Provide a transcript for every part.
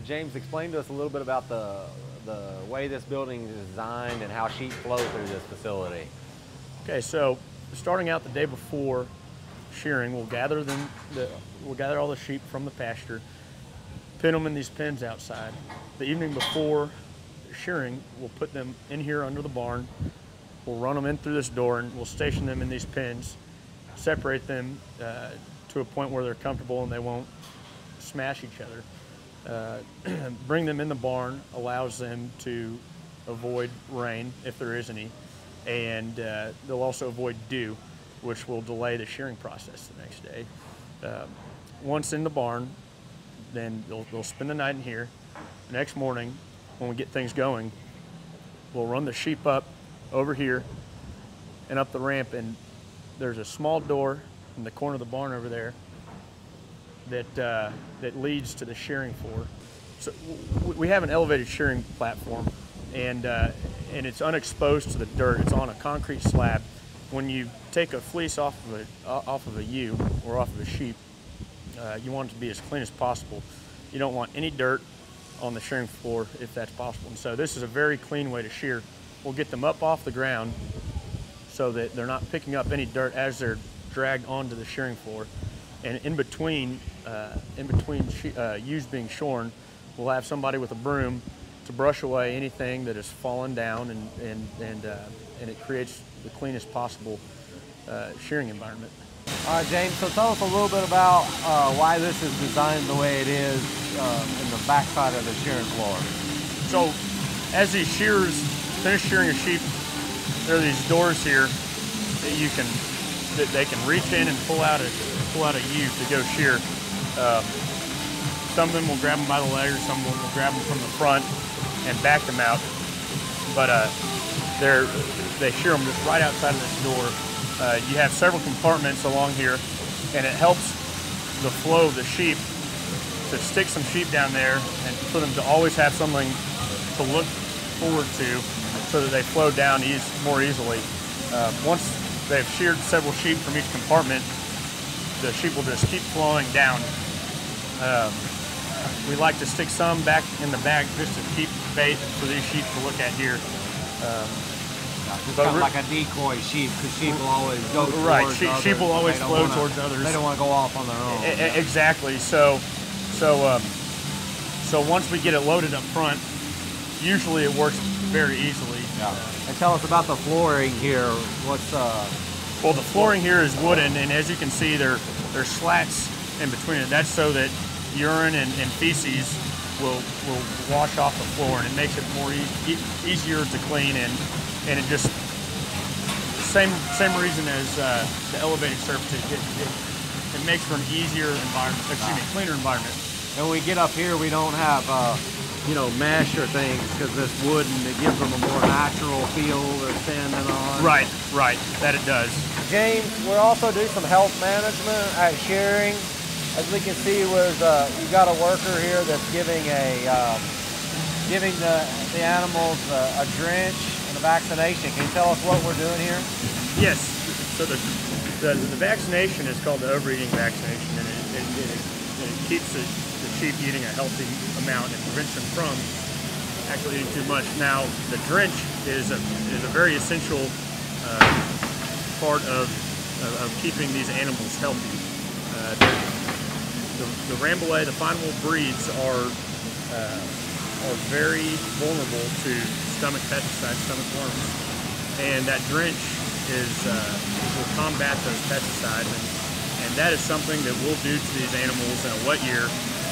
James, explain to us a little bit about the way this building is designed and how sheep flow through this facility. Okay, so starting out the day before shearing, we'll gather all the sheep from the pasture, pin them in these pens outside. The evening before shearing, we'll put them in here under the barn. We'll run them in through this door and we'll station them in these pens, separate them to a point where they're comfortable and they won't smash each other. Bring them in the barn allows them to avoid rain if there is any, and they'll also avoid dew, which will delay the shearing process the next day. Once in the barn, then they'll spend the night in here. The next morning, when we get things going, we'll run the sheep up over here and up the ramp, and there's a small door in the corner of the barn over there that leads to the shearing floor. So we have an elevated shearing platform, and it's unexposed to the dirt. It's on a concrete slab. When you take a fleece off of a ewe or off of a sheep, you want it to be as clean as possible. You don't want any dirt on the shearing floor if that's possible. And so this is a very clean way to shear. We'll get them up off the ground so that they're not picking up any dirt as they're dragged onto the shearing floor. And in between ewes being shorn, we'll have somebody with a broom to brush away anything that has fallen down, and it creates the cleanest possible shearing environment. All right, James, so tell us a little bit about why this is designed the way it is in the backside of the shearing floor. So as these shearers finish shearing a sheep, there are these doors here that they can reach in and pull out a ewe to go shear. Some of them will grab them by the leg, or some of them will grab them from the front and back them out. But they shear them just right outside of this door. You have several compartments along here, and it helps the flow of the sheep to stick some sheep down there and for them to always have something to look forward to so that they flow down more easily. Once they've sheared several sheep from each compartment, the sheep will just keep flowing down. We like to stick some back in the bag just to keep bait for these sheep to look at here. It's kind of like a decoy sheep, because sheep will always go towards others. Sheep will always flow towards others. They don't want to go off on their own. Exactly. So once we get it loaded up front, usually it works very easily. Yeah. And tell us about the flooring here. Well, the flooring here is wooden, and as you can see, there's slats in between it. That's so that urine and feces will wash off the floor, and it makes it more easier to clean, and it just same reason as the elevated surface. It makes for an easier environment, cleaner environment. And when we get up here, we don't have mesh or things, because this wooden, it gives them a more natural feel they're standing on. Right, that it does. James, we'll also do some health management at shearing. As we can see, we've got a worker here that's giving the animals a drench and a vaccination. Can you tell us what we're doing here? Yes. So the vaccination is called the overeating vaccination, and it keeps the sheep eating a healthy amount and prevents them from actually eating too much. Now, the drench is a very essential part of keeping these animals healthy. The Rambouillet, the fine wool breeds are very vulnerable to stomach pesticides, stomach worms, and that drench will combat those pesticides, and that is something that we'll do to these animals in a wet year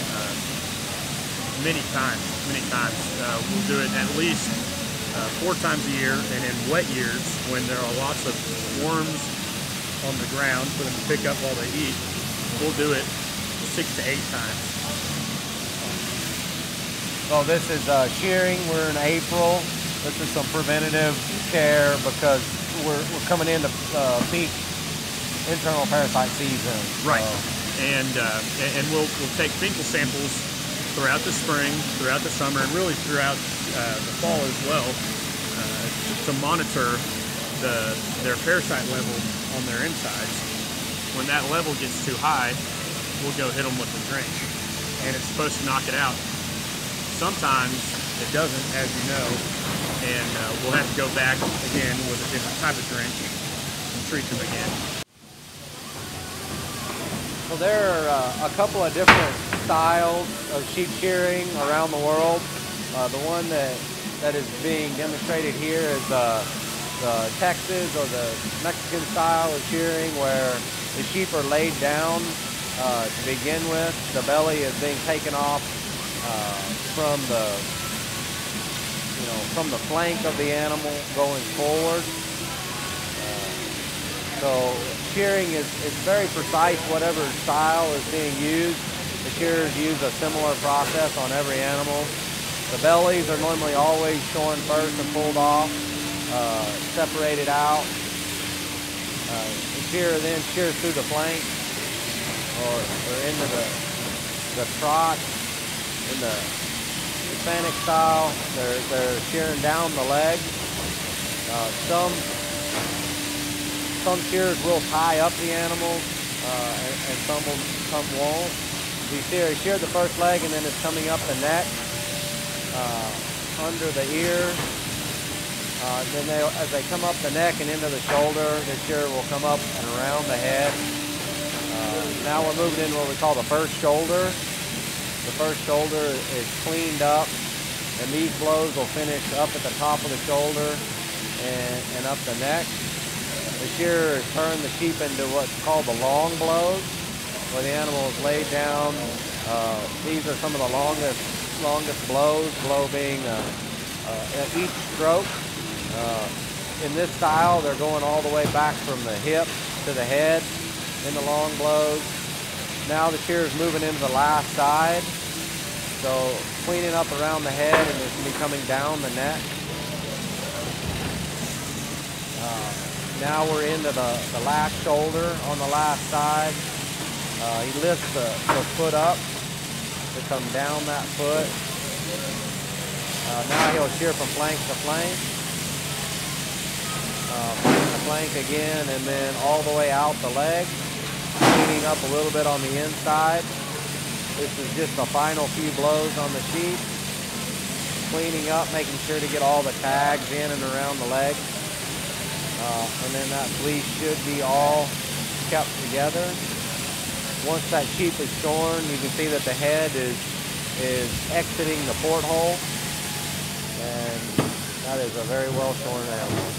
many times. We'll do it at least 4 times a year, and in wet years, when there are lots of worms on the ground for them to pick up while they eat, we'll do it 6 to 8 times. Well, this is shearing. We're in April. This is some preventative care because we're coming into peak internal parasite season. Right. And we'll take fecal samples throughout the spring, throughout the summer, and really throughout the fall as well, to monitor their parasite level on their insides. When that level gets too high, we'll go hit them with the drench, and it's supposed to knock it out. Sometimes it doesn't, as you know, and we'll have to go back again with a different type of drench and treat them again. So there are a couple of different styles of sheep shearing around the world. The one that is being demonstrated here is the Texas or the Mexican style of shearing, where the sheep are laid down to begin with. The belly is being taken off from the flank of the animal going forward. So shearing is very precise, whatever style is being used. The shearers use a similar process on every animal. The bellies are normally always shorn first and pulled off, separated out. The shearer then shears through the flank or into the trot. In the Hispanic style, they're shearing down the leg. Some shearers will tie up the animals, and some won't. You shear the first leg, and then it's coming up the neck, under the ear. Then as they come up the neck and into the shoulder, the shearer will come up and around the head. Now we're moving into what we call the first shoulder. The first shoulder is cleaned up, and these blows will finish up at the top of the shoulder and up the neck. The shearer has turned the sheep into what's called the long blows, where the animal is laid down. These are some of the longest blows, blow being at each stroke. In this style, they're going all the way back from the hip to the head in the long blows. Now the shearer is moving into the last side, so cleaning up around the head, and it's going to be coming down the neck. Now we're into the last shoulder on the last side. He lifts the foot up to come down that foot. Now he'll shear from flank to flank. Flank to flank again, and then all the way out the leg. Cleaning up a little bit on the inside. This is just the final few blows on the sheep. Cleaning up, making sure to get all the tags in and around the leg. And then that fleece should be all kept together. Once that sheep is shorn, you can see that the head is exiting the porthole. And that is a very well shorn animal.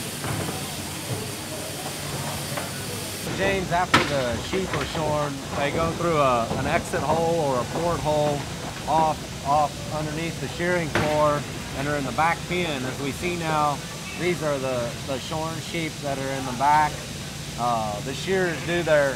James, after the sheep are shorn, they go through an exit hole or a porthole off underneath the shearing floor and are in the back pen. As we see now, these are the shorn sheep that are in the back. The shearers do their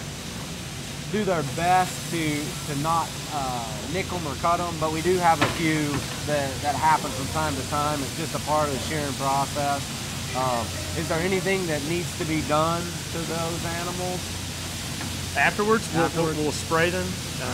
best to not nick them or cut them, but we do have a few that happen from time to time. It's just a part of the shearing process. Is there anything that needs to be done to those animals? Afterwards, we'll spray them,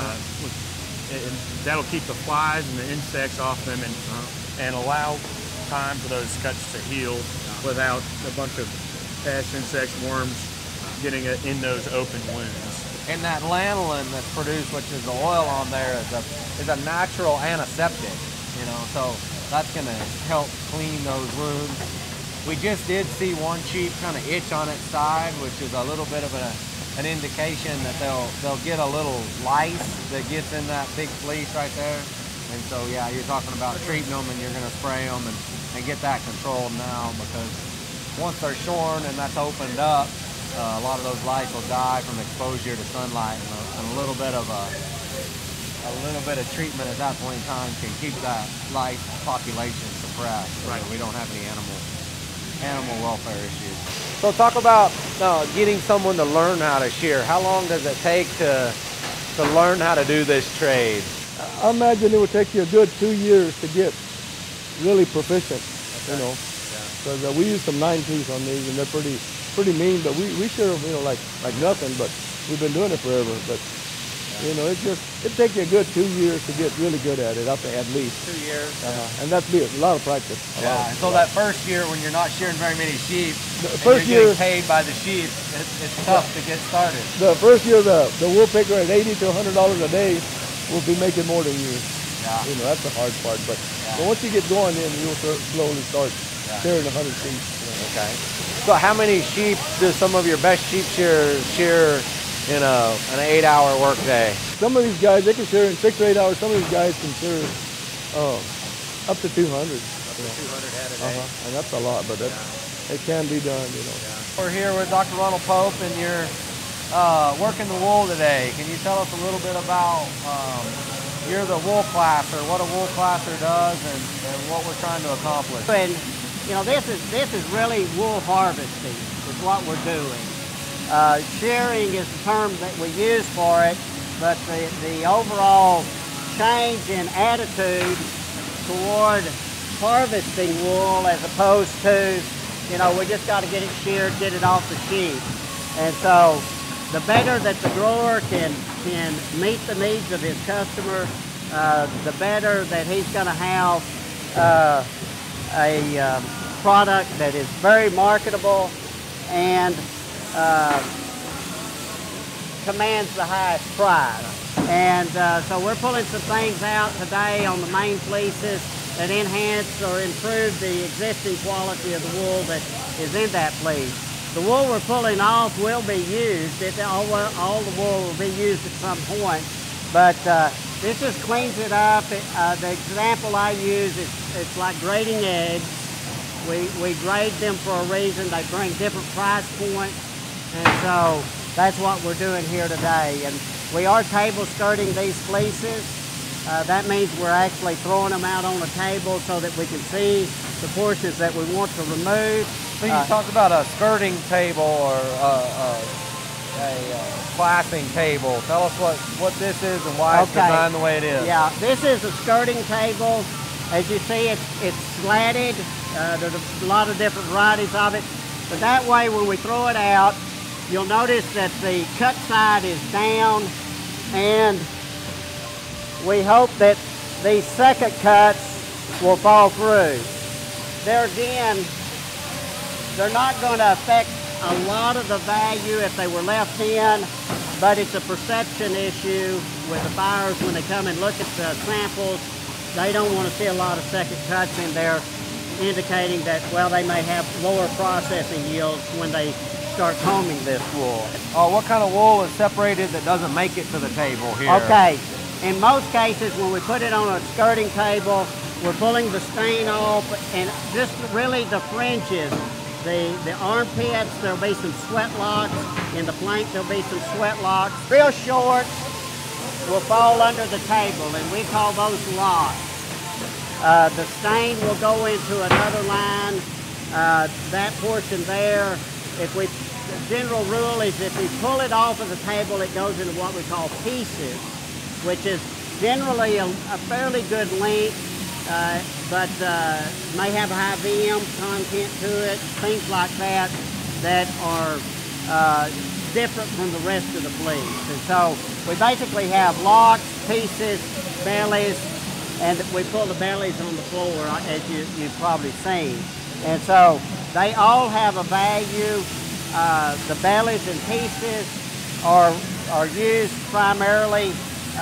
and that'll keep the flies and the insects off them, and allow time for those cuts to heal without a bunch of pests, insects, worms getting in those open wounds. And that lanolin that's produced, which is the oil on there, is a natural antiseptic, so that's going to help clean those wounds. We just did see one sheep kind of itch on its side, which is a little bit of an indication that they'll get a little lice that gets in that big fleece right there. And so, yeah, you're talking about treating them, and you're going to spray them and get that controlled now, because once they're shorn and that's opened up, a lot of those lice will die from exposure to sunlight, and a little bit of treatment at that point in time can keep that lice population suppressed, so that we don't have any animal welfare issues. So talk about getting someone to learn how to shear. How long does it take to learn how to do this trade? I imagine it would take you a good 2 years to get really proficient, because we use some 9-teeth on these, and they're pretty mean, but we shear them, like nothing, but we've been doing it forever. But it takes you a good 2 years to get really good at it, at least. 2 years. And that's a lot of practice. So that first year, when you're not shearing very many sheep, you're getting paid by the sheep, it's tough to get started. The first year, the wool picker at $80 to $100 a day will be making more than you. Yeah. You know, that's the hard part. But once you get going, then you'll slowly start shearing 100 sheep. You know. Okay. So how many sheep do some of your best sheep shearers shear in an 8-hour workday? Some of these guys, they can shear in 6 or 8 hours. Some of these guys can shear up to 200. Up to 200 head a day. And that's a lot, but it can be done, you know. We're here with Dr. Ronald Pope, and you're working the wool today. Can you tell us a little bit about you're the wool classer, what a wool classer does, and what we're trying to accomplish? And you know, this is really wool harvesting is what we're doing. Shearing is the term that we use for it, but the overall change in attitude toward harvesting wool as opposed to, you know, we just got to get it sheared, get it off the sheep. And so the better that the grower can meet the needs of his customer, the better that he's going to have a product that is very marketable and commands the highest price. And so we're pulling some things out today on the main fleeces that enhance or improve the existing quality of the wool that is in that fleece. The wool we're pulling off will be used. All the wool will be used at some point, but this just cleans it up. The example I use is it's like grading eggs. We grade them for a reason. They bring different price points, and so that's what we're doing here today. And we are table skirting these fleeces. That means we're actually throwing them out on the table so that we can see the portions that we want to remove. So you talked about a skirting table or a classing table. Tell us what this is and why it's designed the way it is. Yeah, this is a skirting table. As you see, it's slatted. There's a lot of different varieties of it. But that way, when we throw it out, you'll notice that the cut side is down, and we hope that these second cuts will fall through. There again, they're not going to affect a lot of the value if they were left in, but it's a perception issue with the buyers when they come and look at the samples. They don't want to see a lot of second cuts in there, indicating that, well, they may have lower processing yields when they start combing this wool. What kind of wool is separated that doesn't make it to the table here? Okay, in most cases when we put it on a skirting table, we're pulling the stain off and just really the fringes. The armpits, there'll be some sweat locks. In the flank, there'll be some sweat locks. Real short will fall under the table, and we call those locks. The stain will go into another line. That portion there, the general rule is if we pull it off of the table, it goes into what we call pieces, which is generally a fairly good length, but may have a high VM content to it, things like that are different from the rest of the fleece. And so we basically have locks, pieces, bellies, and we pull the bellies on the floor, as you've probably seen. And so they all have a value. The bellies and pieces are used primarily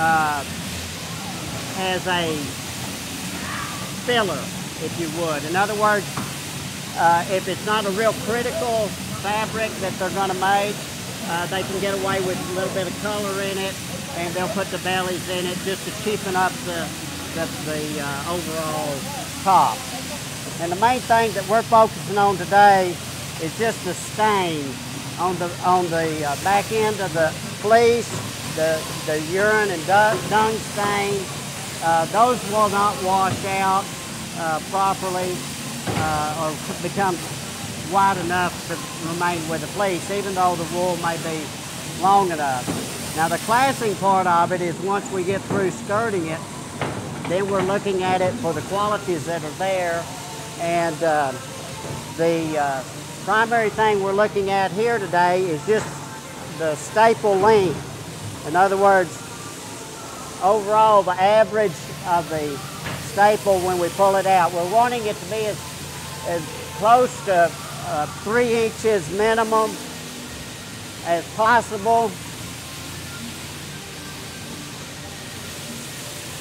as a filler, if you would. In other words, if it's not a real critical fabric that they're going to make, they can get away with a little bit of color in it, and they'll put the bellies in it just to cheapen up the overall top. And the main thing that we're focusing on today is just the stain on the back end of the fleece, the urine and dung stain. Those will not wash out properly or become wide enough to remain with the fleece, even though the wool may be long enough. Now the classing part of it is once we get through skirting it, then we're looking at it for the qualities that are there. And the primary thing we're looking at here today is just the staple length. In other words, overall the average of the staple when we pull it out. We're wanting it to be as close to 3 inches minimum as possible.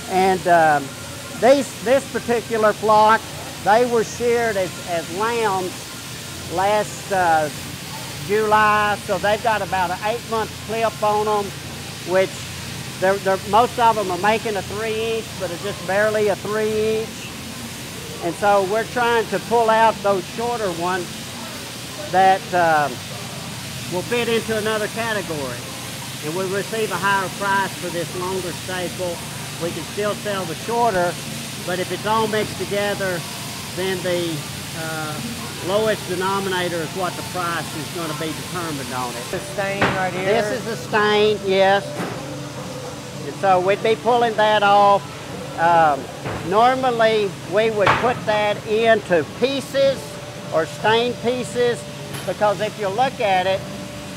And this particular flock, they were sheared as lambs last July, so they've got about an 8-month clip on them, which most of them are making a 3-inch, but it's just barely a 3-inch. And so we're trying to pull out those shorter ones that will fit into another category. And we receive a higher price for this longer staple. We can still sell the shorter, but if it's all mixed together, then the lowest denominator is what the price is going to be determined on it. The stain right here? This is the stain, yes. And so we'd be pulling that off. Normally, we would put that into pieces or stain pieces, because if you look at it,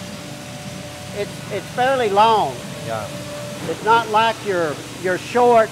it's fairly long. Yeah. It's not like your short.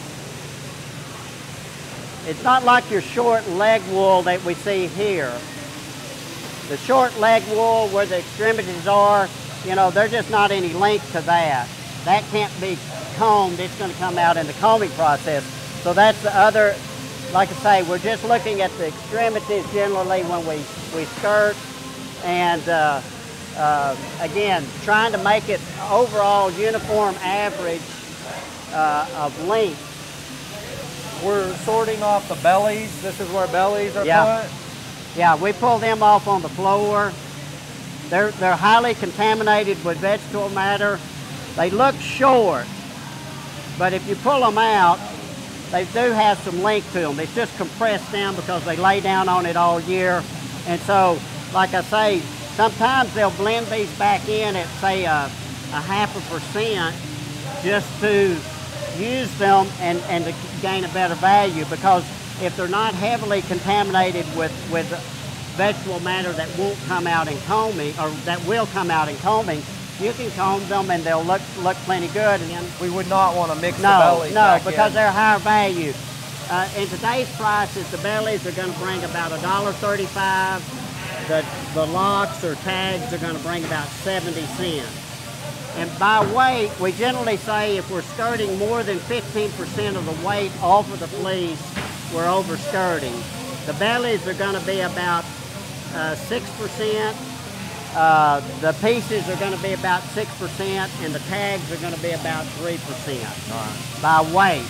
It's not like your short leg wool that we see here. The short leg wool where the extremities are, you know, there's just not any length to that. That can't be combed. It's going to come out in the combing process. So that's the other, like I say, we're just looking at the extremities generally when we skirt, and again, trying to make it overall uniform average of length. We're sorting off the bellies. This is where bellies are put? Yeah, we pull them off on the floor. They're highly contaminated with vegetable matter. They look short, but if you pull them out, they do have some length to them. It's just compressed down because they lay down on it all year. And so, like I say, sometimes they'll blend these back in at, say, a 0.5% just to use them and to gain a better value, because if they're not heavily contaminated with vegetable matter that won't come out in combing, or that will come out in combing, you can comb them and they'll look plenty good. And we would not want to mix the bellies back because in. they're higher value. In today's prices, the bellies are going to bring about $1.35. The locks or tags are going to bring about 70 cents. And by weight, we generally say if we're skirting more than 15% of the weight off of the fleece, we're over skirting. The bellies are going to be about 6%. The pieces are going to be about 6%, and the tags are going to be about 3% by weight.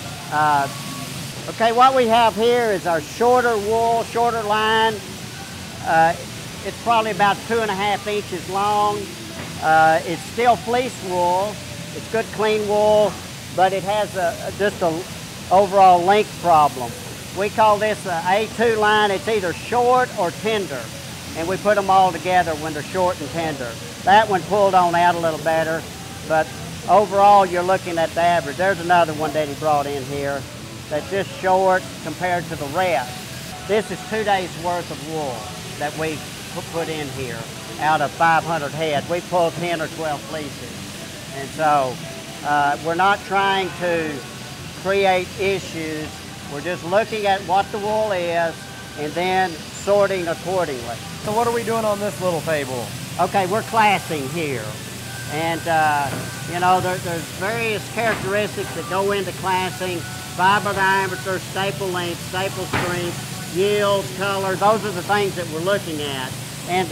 Okay, what we have here is our shorter wool, shorter line. It's probably about 2.5 inches long. It's still fleece wool. It's good clean wool, but it has just an overall length problem. We call this a A2 line. It's either short or tender, and we put them all together when they're short and tender. That one pulled on out a little better, but overall you're looking at the average. There's another one that he brought in here that's just short compared to the rest. This is 2 days worth of wool that we put in here out of 500 head. We pulled 10 or 12 fleeces. And so we're not trying to create issues. We're just looking at what the wool is and then sorting accordingly. So what are we doing on this little table? Okay, we're classing here. And you know, there's various characteristics that go into classing: fiber diameter, staple length, staple strength, yields, color. Those are the things that we're looking at. And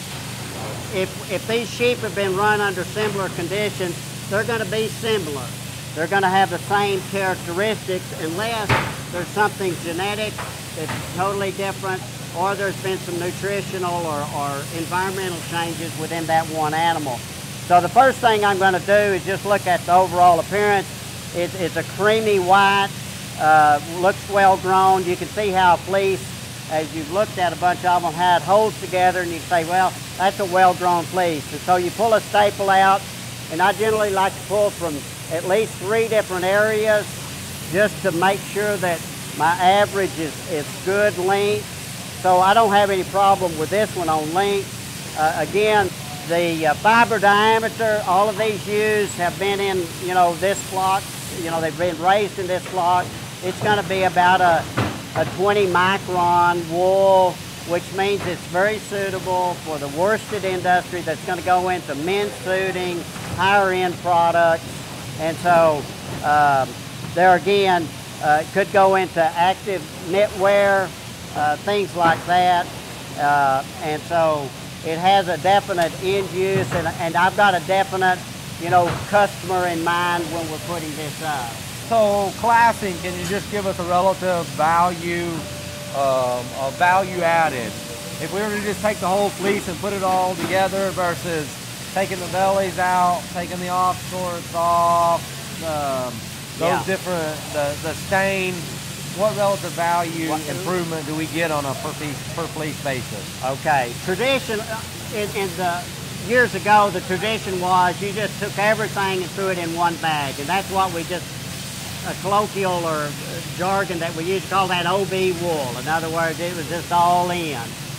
if these sheep have been run under similar conditions, they're going to be similar. They're going to have the same characteristics, unless there's something genetic that's totally different, or there's been some nutritional or environmental changes within that one animal. So the first thing I'm going to do is just look at the overall appearance. It's a creamy white, looks well grown. You can see how a fleece, as you've looked at a bunch of them, how it holds together, and you say, well, that's a well-grown fleece. And so you pull a staple out, and I generally like to pull from at least 3 different areas just to make sure that my average is good length. So I don't have any problem with this one on length. Again, the fiber diameter, all of these ewes have been in, you know, this flock. You know, they've been raised in this flock. It's going to be about a 20 micron wool, which means it's very suitable for the worsted industry that's going to go into men's suiting, higher end products. And so there again, it could go into active knitwear, things like that. And so it has a definite end use, and I've got a definite, you know, customer in mind when we're putting this up. So classing, can you just give us a relative value, of value added? If we were to just take the whole fleece and put it all together versus taking the bellies out, taking the off shorts off, those different, the stain, what relative value improvement do we get on a per fleece basis? Okay, tradition, in the years ago, the tradition was you just took everything and threw it in one bag, and that's what we just, a colloquial or jargon that we used to call that OB wool. In other words, it was just all in.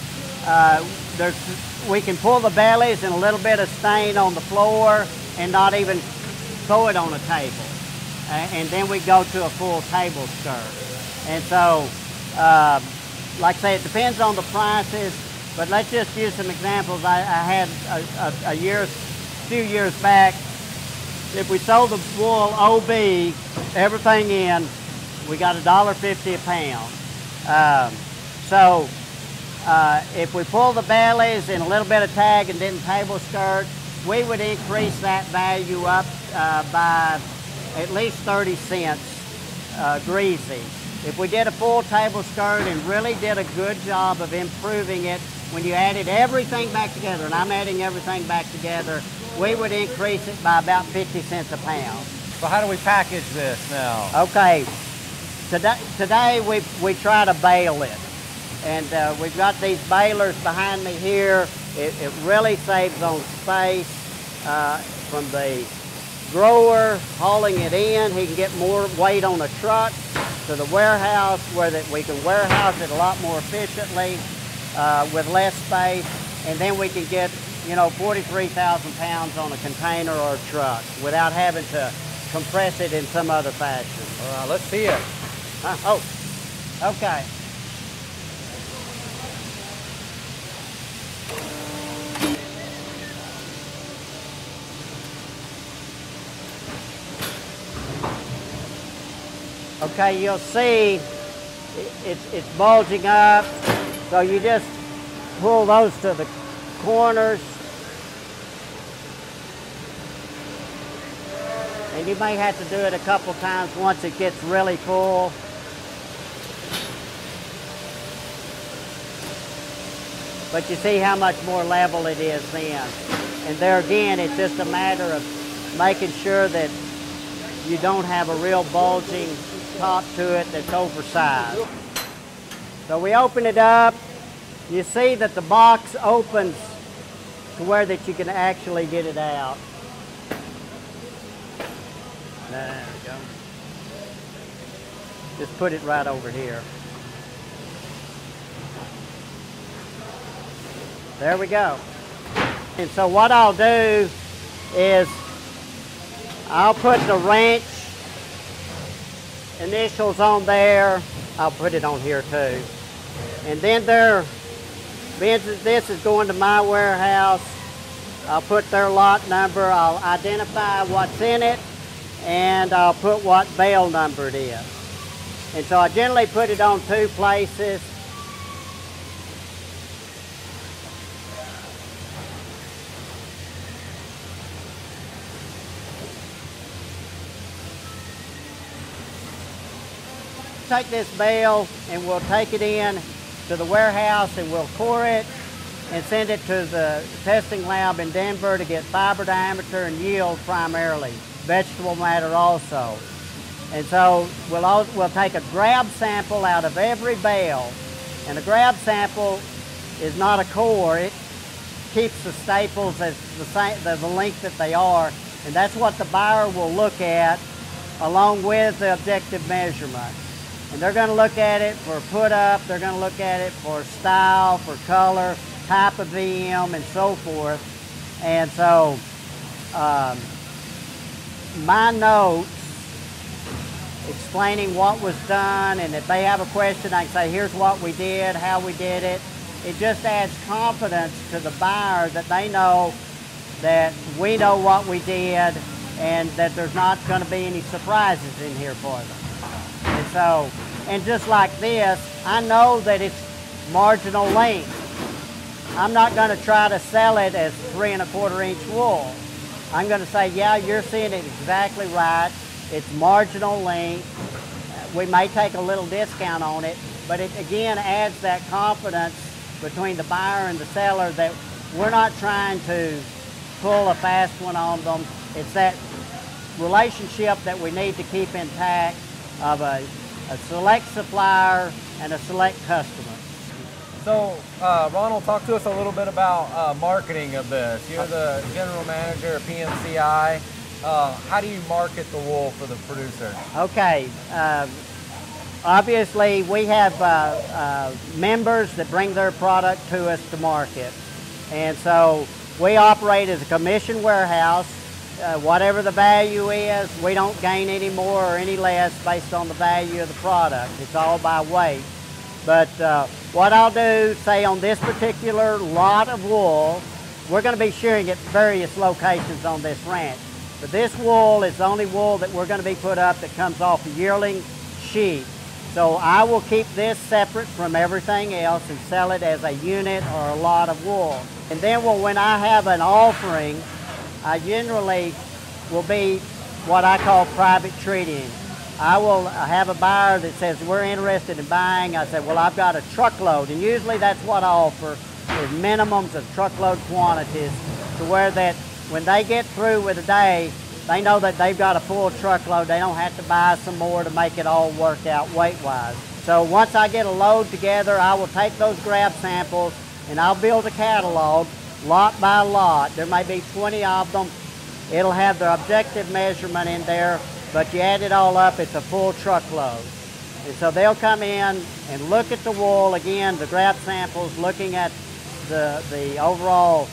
We can pull the bellies and a little bit of stain on the floor and not even throw it on a table. And then we go to a full table skirt. And so, like I say, it depends on the prices, but let's just use some examples. I had a few years back, if we sold the wool OB, everything in, we got $1.50 a pound. If we pull the bellies and a little bit of tag and then table skirt, we would increase that value up by at least 30 cents greasy. If we did a full table skirt and really did a good job of improving it, when you added everything back together, and I'm adding everything back together, we would increase it by about 50 cents a pound. So how do we package this now? Okay, today we try to bale it. And we've got these balers behind me here. It really saves on space from the grower hauling it in. He can get more weight on a truck to the warehouse where we can warehouse it a lot more efficiently with less space. And then we can get, you know, 43,000 pounds on a container or a truck without having to compress it in some other fashion. All right, let's see it. Oh, okay. Okay, you'll see it's bulging up, so you just pull those to the corners. And you may have to do it a couple times once it gets really full. But you see how much more level it is then. And there again, it's just a matter of making sure that you don't have a real bulging top to it that's oversized. So we open it up. You see that the box opens to where that you can actually get it out. There we go. Just put it right over here. There we go. And so what I'll do is I'll put the ranch initials on there. I'll put it on here too. And then this is going to my warehouse. I'll put their lot number. I'll identify what's in it, and I'll put what bale number it is. And so I generally put it on 2 places. Take this bale and we'll take it in to the warehouse and we'll core it and send it to the testing lab in Denver to get fiber diameter and yield primarily, vegetable matter also. And so we'll take a grab sample out of every bale, and a grab sample is not a core. It keeps the staples as the length that they are, and that's what the buyer will look at along with the objective measurement. And they're going to look at it for put up, they're going to look at it for style, for color, type of VM, and so forth. And so my notes explaining what was done, and if they have a question, I can say, here's what we did, how we did it. It just adds confidence to the buyer that they know that we know what we did, and that there's not going to be any surprises in here for them. And so, and just like this, I know that it's marginal length. I'm not going to try to sell it as 3 1/4 inch wool. I'm going to say, yeah, you're seeing it exactly right. It's marginal length. We may take a little discount on it, but it again adds that confidence between the buyer and the seller that we're not trying to pull a fast one on them. It's that relationship that we need to keep intact of a select supplier and a select customer. So, Ronald, talk to us a little bit about marketing of this. You're the general manager of PNCI. How do you market the wool for the producer? Okay, obviously we have members that bring their product to us to market. And so we operate as a commission warehouse. Whatever the value is, we don't gain any more or any less based on the value of the product. It's all by weight. But what I'll do, say on this particular lot of wool, we're going to be shearing at various locations on this ranch. But this wool is the only wool that we're going to be put up that comes off a yearling sheep. So I will keep this separate from everything else and sell it as a unit or a lot of wool. And then when I have an offering, I generally will be what I call private treating. I will have a buyer that says, we're interested in buying. I say, well, I've got a truckload. And usually that's what I offer, is minimums of truckload quantities, to where that when they get through with a day, they know that they've got a full truckload. They don't have to buy some more to make it all work out weight-wise. So once I get a load together, I will take those grab samples and I'll build a catalog lot by lot. There may be 20 of them. It'll have the objective measurement in there, but you add it all up, it's a full truckload. And so they'll come in and look at the wool, again, the grab samples, looking at the overall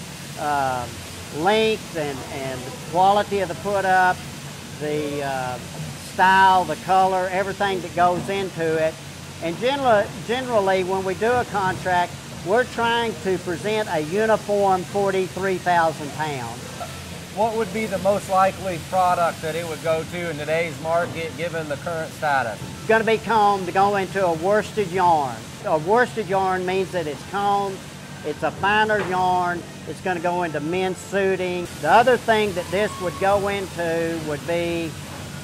length and the quality of the put up, the style, the color, everything that goes into it. And generally, when we do a contract, we're trying to present a uniform 43,000 pounds. What would be the most likely product that it would go to in today's market, given the current status? It's going to be combed to go into a worsted yarn. A worsted yarn means that it's combed, it's a finer yarn, it's going to go into men's suiting. The other thing that this would go into would be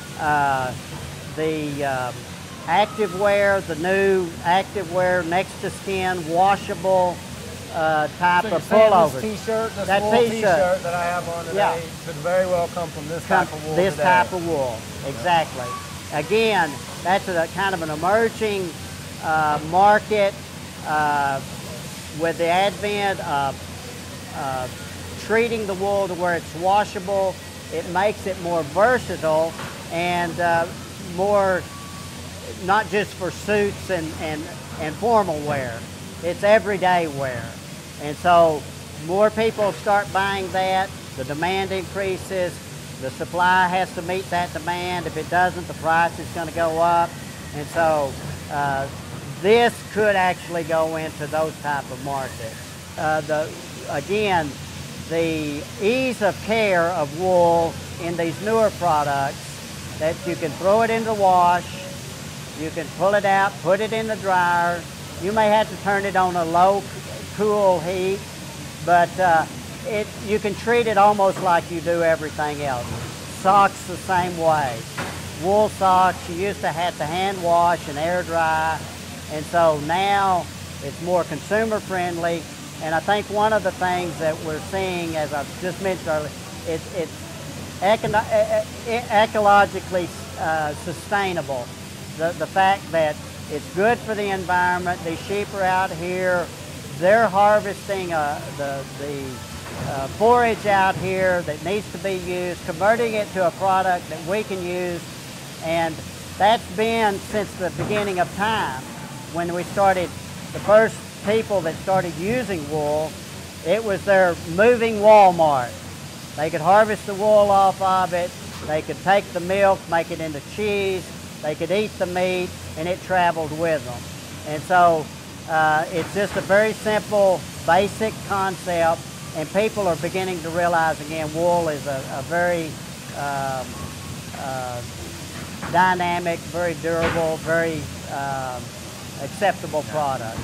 the activewear, the new activewear, next to skin, washable type of pullover. This t-shirt, this that wool t-shirt that I have on today, could very well come from this type of wool This today. type of wool, exactly. Again, that's a kind of an emerging market with the advent of treating the wool to where it's washable. It makes it more versatile and more, not just for suits and formal wear. It's everyday wear. And so more people start buying that, the demand increases, the supply has to meet that demand. If it doesn't, the price is going to go up. And so this could actually go into those type of markets. Again, the ease of care of wool in these newer products, that you can throw it in the wash, you can pull it out, put it in the dryer. You may have to turn it on a low cool heat, but you can treat it almost like you do everything else. Socks the same way. Wool socks, you used to have to hand wash and air dry, and so now it's more consumer friendly. And I think one of the things that we're seeing, as I've just mentioned earlier, it's ecologically sustainable. The fact that it's good for the environment. These sheep are out here. They're harvesting the forage out here that needs to be used, converting it to a product that we can use. And that's been since the beginning of time. When we started, the first people that started using wool, it was their moving Walmart. They could harvest the wool off of it. They could take the milk, make it into cheese. They could eat the meat, and it traveled with them. And so it's just a very simple, basic concept, and people are beginning to realize, again, wool is a very dynamic, very durable, very acceptable product.